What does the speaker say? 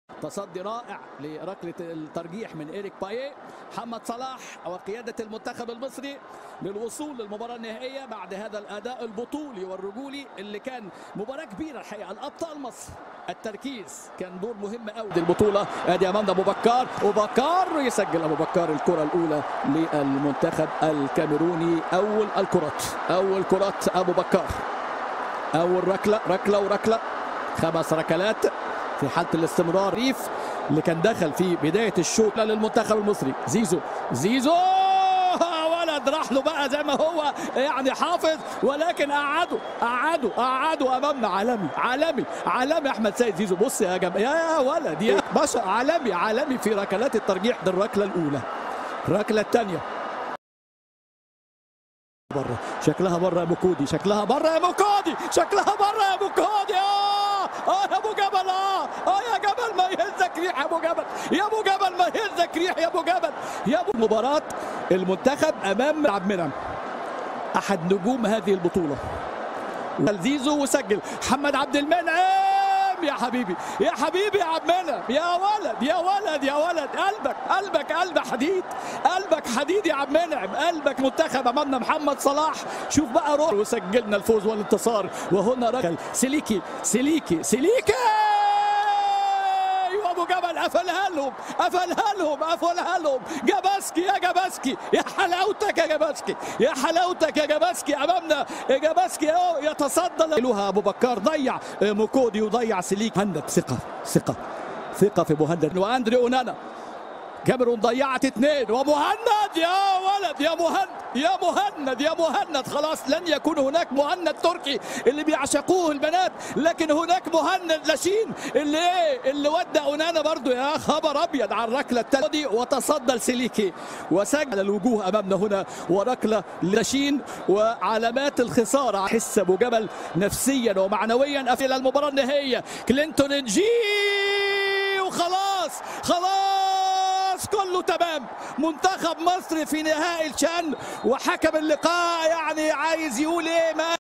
تصدي رائع لركلة الترجيح من إيريك باييه. محمد صلاح وقيادة المنتخب المصري للوصول للمباراة النهائية بعد هذا الأداء البطولي والرجولي اللي كان مباراة كبيرة الحقيقة. الأبطال مصر التركيز كان دور مهم قوي البطولة. ادي امامنا ابو بكار يسجل ابو بكار الكرة الأولى للمنتخب الكاميروني. أول كرات ابو بكار، أول ركلة وركلة، 5 ركلات في حالة الاستمرار. ريف اللي كان دخل في بداية الشوط للمنتخب المصري. زيزو ولد راح له بقى زي ما هو يعني حافظ، ولكن قعدوا امامنا. عالمي احمد سيد زيزو. بص يا جماعه يا ولد يا باشا، عالمي في ركلات الترجيح. دي الركله الاولى. الركله الثانيه بره، شكلها بره يا مكودي، شكلها بره يا مكودي يا ابو جبل. يا جبل ما يهزك ريح يا ابو جبل، ما يهزك ريح يا ابو مباراة المنتخب امام عبد المنعم احد نجوم هذه البطولة. زيزو وسجل محمد عبد المنعم. يا حبيبي يا عبد المنعم، يا ولد قلبك حديد يا عبد المنعم، قلبك منتخب. امامنا محمد صلاح، شوف بقى روح. وسجلنا الفوز والانتصار. وهنا ركل سليكي ابو جبل قفلها لهم. جاباسكي يا حلاوتك يا جاباسكي. امامنا جاباسكي اهو يتصدى له ابو بكار. ضيع مكودي وضيع سليك. مهند ثقة في مهند واندري اونانا. كاميرون ضيعت 2 ومهند يا ولد يا مهند خلاص لن يكون هناك مهند تركي اللي بيعشقوه البنات، لكن هناك مهند لاشين اللي ودى اونانا برضو. يا خبر ابيض على الركله الثانيه. وتصدى لسليكي وسجل الوجوه امامنا هنا. وركله لاشين وعلامات الخساره. حس ابو جبل نفسيا ومعنويا الى المباراه النهائيه. كلينتون انجي وخلاص كله تمام. منتخب مصر في نهائي الشان، وحكم اللقاء يعني عايز يقول ايه؟ ما